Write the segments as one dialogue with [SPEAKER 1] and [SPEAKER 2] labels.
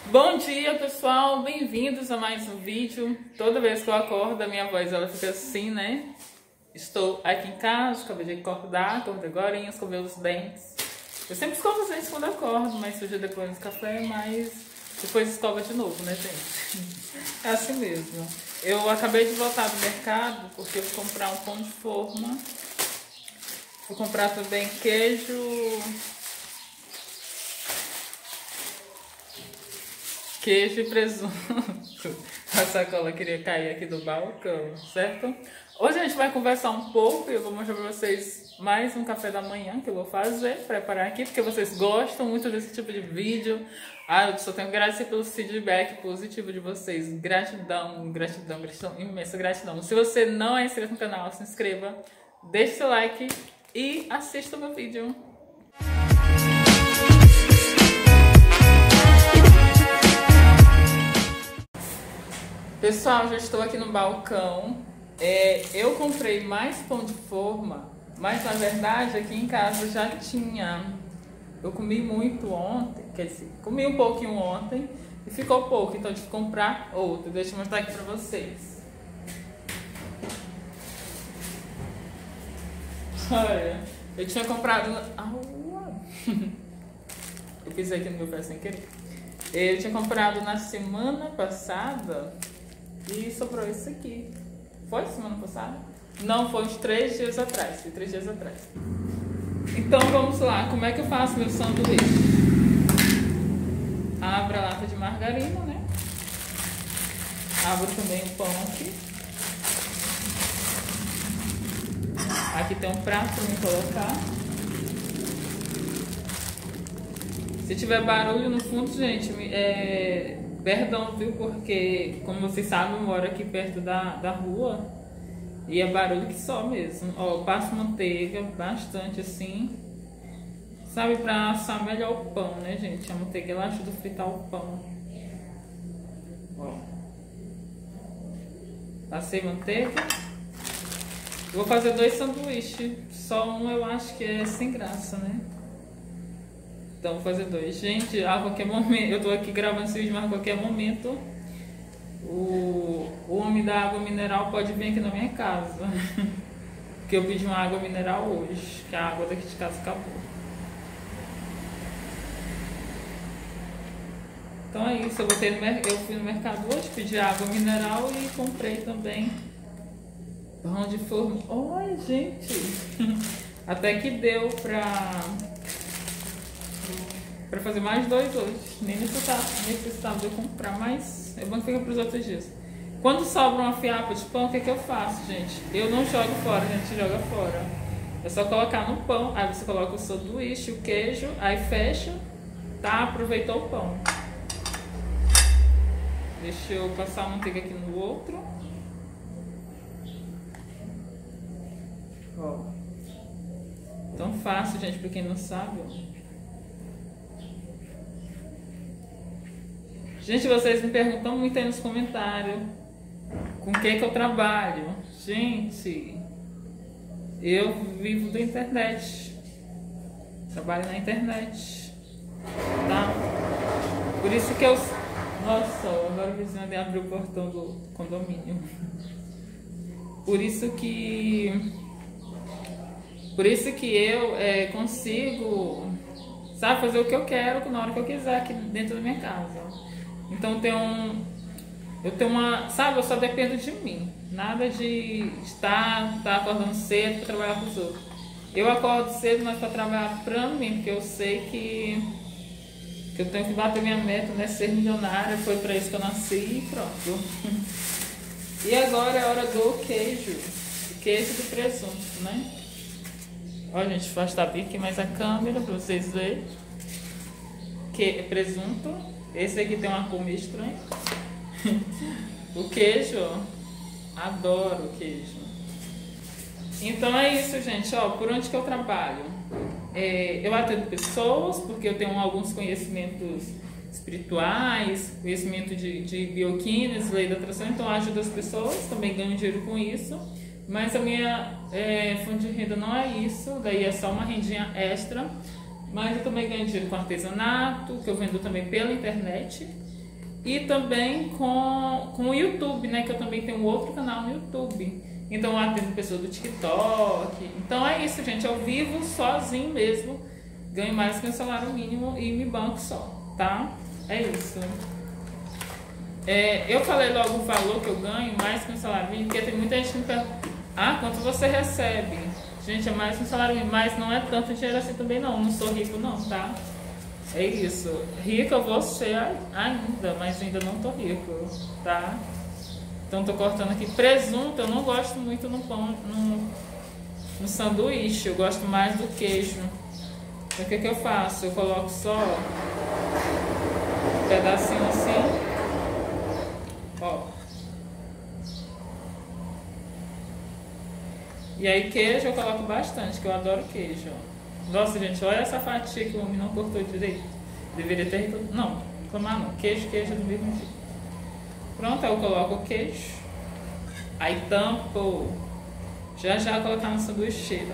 [SPEAKER 1] Bom dia, pessoal, bem-vindos a mais um vídeo. Toda vez que eu acordo, a minha voz ela fica assim, né? Estou aqui em casa, acabei de acordei agora, escovei os dentes. Eu sempre escovo os dentes quando acordo, mas hoje depois do café, mas depois escova de novo, né, gente? É assim mesmo. Eu acabei de voltar do mercado porque eu vou comprar um pão de forma. Vou comprar também queijo e presunto. A sacola queria cair aqui do balcão, certo? Hoje a gente vai conversar um pouco e eu vou mostrar pra vocês mais um café da manhã que eu vou fazer, preparar aqui, porque vocês gostam muito desse tipo de vídeo. Eu só tenho que agradecer pelo feedback positivo de vocês. Gratidão, gratidão, gratidão, imensa gratidão. Se você não é inscrito no canal, se inscreva, deixe seu like e assista o meu vídeo. Pessoal, já estou aqui no balcão. Eu comprei mais pão de forma, mas na verdade aqui em casa já tinha. Eu comi muito ontem, quer dizer, comi um pouquinho ontem e ficou pouco, então eu tive que comprar outro. Deixa eu mostrar aqui pra vocês. Olha, eu tinha comprado... Eu pisei aqui no meu pé sem querer. Eu tinha comprado na semana passada e sobrou isso aqui. Foi semana passada? Não, foi uns 3 dias atrás. Foi 3 dias atrás. Então vamos lá, como é que eu faço meu sanduíche? Abro a lata de margarina, né? Abro também o pão aqui. Aqui tem um prato para me colocar. Se tiver barulho no fundo, gente, perdão, viu? Porque, como vocês sabem, eu moro aqui perto da rua e é barulho que só mesmo. Ó, eu passo manteiga bastante assim, sabe? Pra assar melhor o pão, né, gente? A manteiga ela ajuda a fritar o pão. Ó, passei manteiga. Vou fazer 2 sanduíches. Só um eu acho que é sem graça, né? Então vou fazer 2. Gente, a qualquer momento, eu tô aqui gravando esse vídeo, mas a qualquer momento o homem da água mineral pode vir aqui na minha casa. Porque eu pedi uma água mineral hoje, que a água daqui de casa acabou. Então é isso, eu fui no mercado hoje, pedi água mineral e comprei também pão de forma. Olha, gente, até que deu pra fazer mais 2 hoje. Nem necessitava de eu comprar, mas é bom que fica para os outros dias. Quando sobra uma fiapa de pão, o que eu faço, gente? Eu não jogo fora, a gente joga fora. É só colocar no pão, aí você coloca o sanduíche, o queijo, aí fecha, tá? Aproveitou o pão. Deixa eu passar a manteiga aqui no outro. Ó. Tão fácil, gente, para quem não sabe, ó. Gente, vocês me perguntam muito aí nos comentários com o que eu trabalho. Gente, eu vivo da internet. Trabalho na internet. Tá? Por isso que eu... Nossa, agora o vizinho abriu o portão do condomínio. Por isso que eu consigo, sabe, fazer o que eu quero na hora que eu quiser aqui dentro da minha casa. Então eu tenho uma, sabe, eu só dependo de mim. Nada de estar acordando cedo para trabalhar para os outros. Eu acordo cedo, mas para trabalhar para mim, porque eu sei que eu tenho que bater minha meta, né? Ser milionária, foi para isso que eu nasci e pronto. E agora é a hora do queijo e presunto, né? Ó, gente, vou afastar bem aqui mais a câmera para vocês verem. Presunto. Esse aqui tem uma cor meio estranha. O queijo, ó. Adoro o queijo. Então é isso, gente. Ó, por onde que eu trabalho? Eu atendo pessoas, porque eu tenho alguns conhecimentos espirituais, conhecimento de bioquímica, lei da atração. Então eu ajudo as pessoas, também ganho dinheiro com isso. Mas a minha fonte de renda não é isso. Daí é só uma rendinha extra. Mas eu também ganho dinheiro com artesanato, que eu vendo também pela internet. e também com o YouTube, né? Que eu também tenho um outro canal no YouTube. Então eu atendo pessoas do TikTok. Então é isso, gente. Eu vivo sozinho mesmo. Ganho mais que um salário mínimo e me banco só, tá? É isso. Eu falei logo o valor que eu ganho, mais que um salário mínimo, porque tem muita gente que me pergunta, quanto você recebe? Gente, é mais que um salário mínimo, mas não é tanto dinheiro assim também não. Não sou rico não, tá? É isso. Rica eu vou ser ainda, mas ainda não tô rico, tá? Então tô cortando aqui. Presunto, eu não gosto muito no pão, no sanduíche. Eu gosto mais do queijo. Então o que eu faço? Eu coloco só um pedacinho assim. Ó. E aí queijo eu coloco bastante, que eu adoro queijo. Nossa, gente, olha essa fatia que o homem não cortou direito. Deveria ter reclamado. Não, reclamar não. Queijo do mesmo jeito. Pronto, aí eu coloco o queijo. Aí tampo. Já colocar no sanduíche.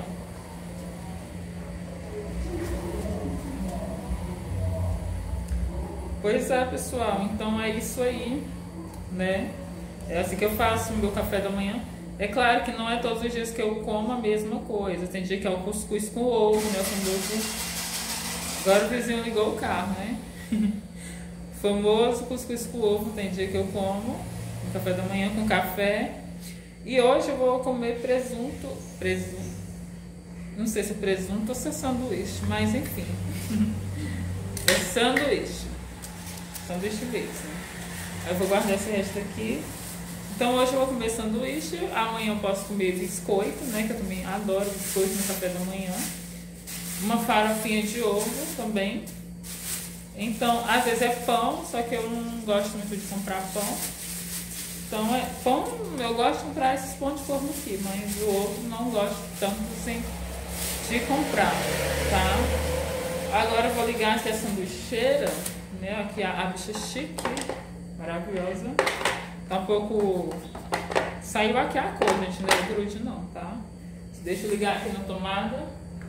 [SPEAKER 1] Pois é, pessoal. Então é isso aí, né? É assim que eu faço o meu café da manhã. É claro que não é todos os dias que eu como a mesma coisa. Tem dia que é o cuscuz com ovo, né? O famoso... Agora o vizinho ligou o carro, né? Famoso cuscuz com ovo. Tem dia que eu como no café da manhã com café. E hoje eu vou comer presunto. Não sei se é presunto ou se é sanduíche, mas enfim. É sanduíche. Sanduíche mesmo. Aí eu vou guardar esse resto aqui. Então hoje eu vou comer sanduíche, amanhã eu posso comer biscoito, né? Que eu também adoro biscoito no café da manhã. Uma farofinha de ovo também. Então, às vezes é pão, só que eu não gosto muito de comprar pão. Então, pão, eu gosto de comprar esses pão de forno aqui, mas o ovo não gosto tanto assim de comprar, tá? Agora eu vou ligar aqui a sanduicheira, né? Aqui a bicha chique, maravilhosa. Tá um pouco... Saiu aqui a cor, gente, não é grude não, tá? Deixa eu ligar aqui na tomada.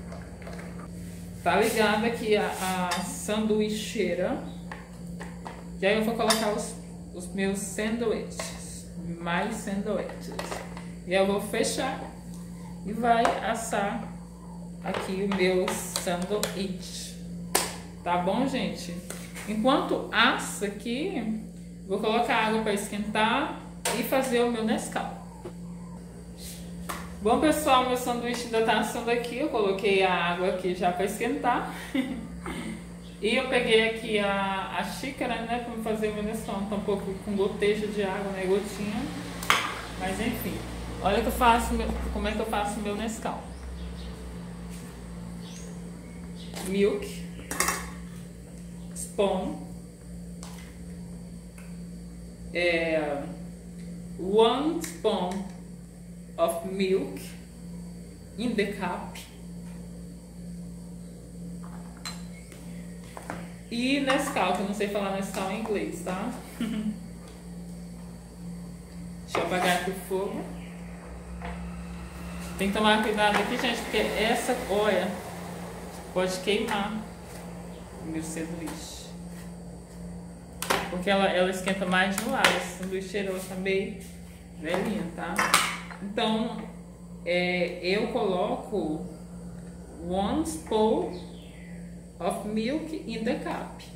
[SPEAKER 1] Tá ligada aqui a sanduicheira. E aí eu vou colocar os meus sanduíches. Mais sanduíches. E eu vou fechar. E vai assar aqui o meu sanduíche. Tá bom, gente? Enquanto assa aqui... Vou colocar água para esquentar e fazer o meu Nescau. Bom, pessoal, meu sanduíche ainda tá assando aqui. Eu coloquei a água aqui já para esquentar. E eu peguei aqui a xícara, né, para fazer o meu Nescau. Tá um pouco com gotejo de água, né, gotinha. Mas enfim, olha que eu faço, como é que eu faço o meu Nescau. Milk, spawn. 1 spoon of milk in the cup e Nescau, que eu não sei falar Nescau em inglês, tá? Deixa eu apagar aqui o fogo. Tem que tomar cuidado aqui, gente, porque essa, olha, pode queimar o meu sanduíche. Porque ela esquenta mais de um lado. Esse sanduíche ela tá meio velhinha, tá? Então, eu coloco 1 spoon of milk in the cup.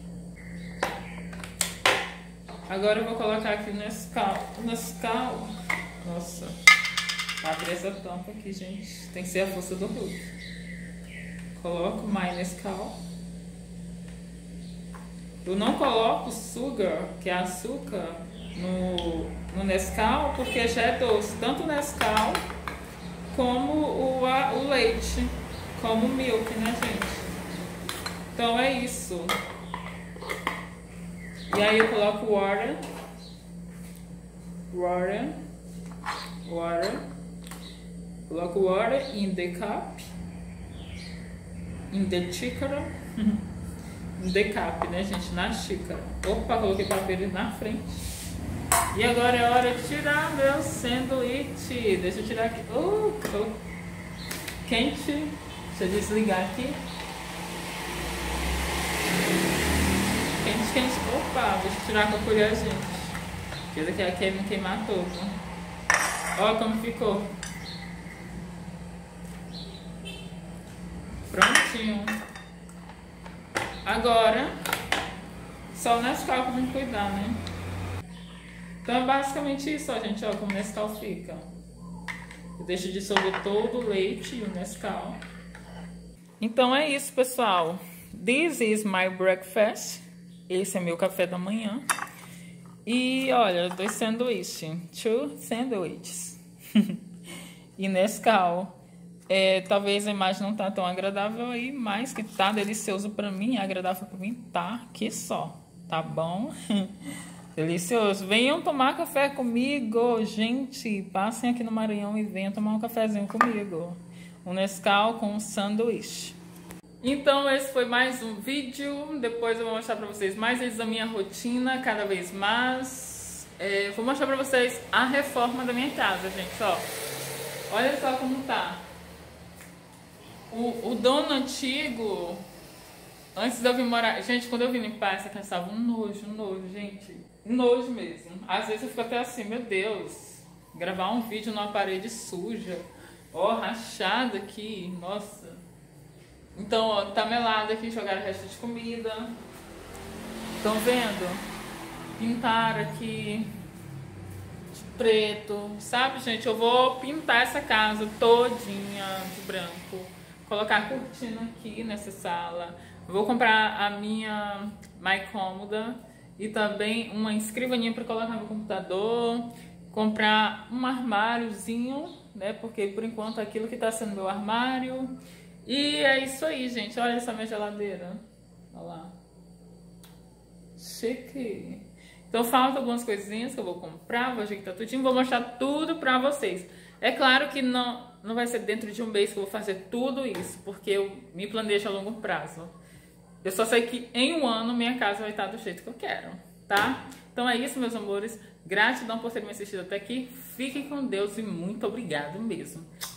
[SPEAKER 1] Agora eu vou colocar aqui o Nescau. Nossa, abre essa tampa aqui, gente. Tem que ser a força do Hulk. Coloco mais Nescau. Eu não coloco sugar, que é açúcar, no Nescau, porque já é doce. Tanto o Nescau como o leite, como o milk, né, gente? Então é isso. E aí eu coloco water. Coloco water in the cup. In the xícara. Um decap, né, gente? Na xícara. Opa, coloquei papel na frente. E agora é hora de tirar meu sanduíche. Deixa eu tirar aqui. Quente. Deixa eu desligar aqui. quente. Opa, deixa eu tirar com a colher, gente. Porque daqui a quer me queimar todo. Ó como ficou. Prontinho. Agora, só o Nescau que tem que cuidar, né? Então é basicamente isso, ó, gente. Ó, como o Nescau fica. Eu deixo dissolver todo o leite e o Nescau. Então é isso, pessoal. This is my breakfast. Esse é meu café da manhã. E olha, 2 sanduíches. 2 sandwiches. E Nescau. Talvez a imagem não tá tão agradável aí, mas que tá delicioso pra mim, agradável pra mim, tá aqui só. Tá bom? Delicioso. Venham tomar café comigo, gente. Passem aqui no Maranhão e venham tomar um cafezinho comigo. Um Nescau com um sanduíche. Então esse foi mais um vídeo. Depois eu vou mostrar pra vocês mais vezes a minha rotina, cada vez mais. Vou mostrar pra vocês a reforma da minha casa, gente. Ó, olha só como tá. O dono antigo, antes de eu vir morar... Gente, quando eu vim limpar essa casa, estava um nojo, gente. Nojo mesmo. Às vezes eu fico até assim, meu Deus. Gravar um vídeo numa parede suja. Ó, rachada aqui, nossa. Então, ó, tá melado aqui, jogaram o resto de comida. Estão vendo? Pintaram aqui de preto. Sabe, gente? Eu vou pintar essa casa todinha de branco. Colocar a cortina aqui nessa sala. Vou comprar a minha mais cômoda. E também uma escrivaninha para colocar no computador. Comprar um armáriozinho, né? Porque por enquanto aquilo que tá sendo meu armário. E é isso aí, gente. Olha essa minha geladeira. Olha lá. Chique. Então faltam algumas coisinhas que eu vou comprar. Vou ajeitar tudinho. Vou mostrar tudo pra vocês. É claro que não vai ser dentro de um mês que eu vou fazer tudo isso. Porque eu me planejo a longo prazo. Eu só sei que em um ano minha casa vai estar do jeito que eu quero. Tá? Então é isso, meus amores. Gratidão por terem me assistido até aqui. Fiquem com Deus e muito obrigado mesmo.